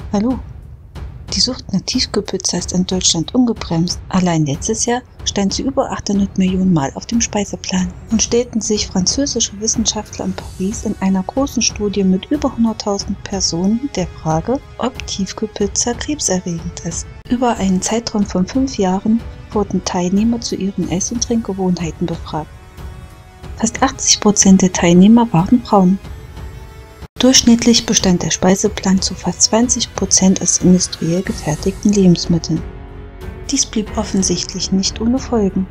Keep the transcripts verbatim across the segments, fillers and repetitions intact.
Hallo, die Sucht nach Tiefkühlpizza ist in Deutschland ungebremst. Allein letztes Jahr stand sie über achthundert Millionen Mal auf dem Speiseplan und stellten sich französische Wissenschaftler in Paris in einer großen Studie mit über hunderttausend Personen der Frage, ob Tiefkühlpizza krebserregend ist. Über einen Zeitraum von fünf Jahren wurden Teilnehmer zu ihren Ess- und Trinkgewohnheiten befragt. Fast achtzig Prozent der Teilnehmer waren Frauen. Durchschnittlich bestand der Speiseplan zu fast zwanzig Prozent aus industriell gefertigten Lebensmitteln. Dies blieb offensichtlich nicht ohne Folgen.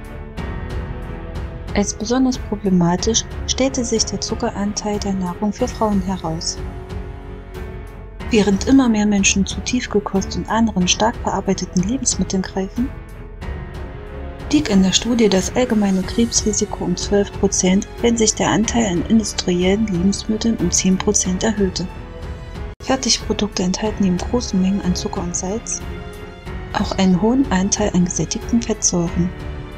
Als besonders problematisch stellte sich der Zuckeranteil der Nahrung für Frauen heraus. Während immer mehr Menschen zu Tiefkühlkost und anderen stark verarbeiteten Lebensmitteln greifen, stieg in der Studie das allgemeine Krebsrisiko um zwölf Prozent, wenn sich der Anteil an industriellen Lebensmitteln um zehn Prozent erhöhte. Fertigprodukte enthalten neben großen Mengen an Zucker und Salz auch einen hohen Anteil an gesättigten Fettsäuren.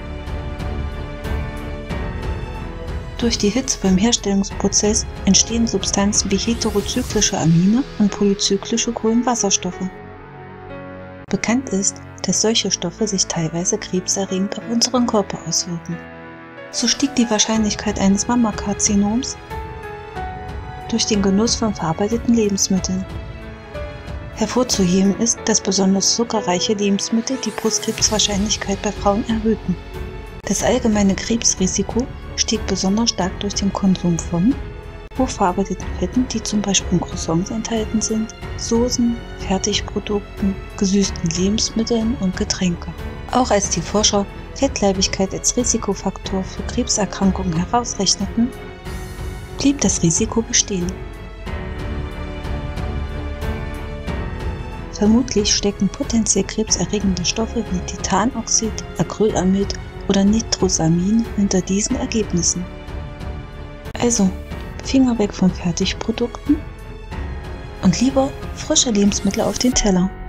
Durch die Hitze beim Herstellungsprozess entstehen Substanzen wie heterozyklische Amine und polyzyklische Kohlenwasserstoffe. Bekannt ist, dass solche Stoffe sich teilweise krebserregend auf unseren Körper auswirken. So stieg die Wahrscheinlichkeit eines Mammakarzinoms durch den Genuss von verarbeiteten Lebensmitteln. Hervorzuheben ist, dass besonders zuckerreiche Lebensmittel die Brustkrebswahrscheinlichkeit bei Frauen erhöhten. Das allgemeine Krebsrisiko stieg besonders stark durch den Konsum von hochverarbeiteten Fetten, die zum Beispiel in Croissants enthalten sind, Soßen, Fertigprodukten, gesüßten Lebensmitteln und Getränke. Auch als die Forscher Fettleibigkeit als Risikofaktor für Krebserkrankungen herausrechneten, blieb das Risiko bestehen. Vermutlich stecken potenziell krebserregende Stoffe wie Titanoxid, Acrylamid oder Nitrosamin hinter diesen Ergebnissen. Also, Finger weg von Fertigprodukten und lieber frische Lebensmittel auf den Teller.